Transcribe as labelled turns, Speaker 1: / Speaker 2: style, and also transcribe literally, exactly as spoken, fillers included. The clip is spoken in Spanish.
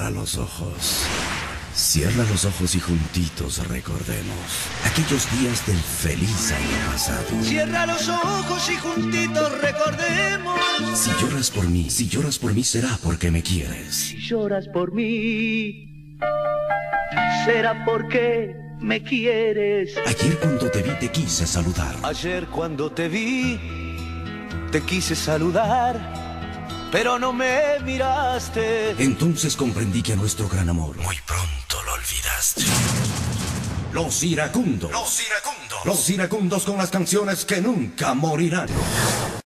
Speaker 1: Cierra los ojos. Cierra los ojos y juntitos recordemos aquellos días del feliz año pasado.
Speaker 2: Cierra los ojos y juntitos recordemos.
Speaker 1: Si lloras por mí, si lloras por mí será porque me quieres.
Speaker 2: Si lloras por mí, será porque me quieres.
Speaker 1: Ayer cuando te vi te quise saludar.
Speaker 2: Ayer cuando te vi, te quise saludar, pero no me miraste.
Speaker 1: Entonces comprendí que nuestro gran amor muy pronto lo olvidaste. Los iracundos. Los iracundos. Los iracundos con las canciones que nunca morirán.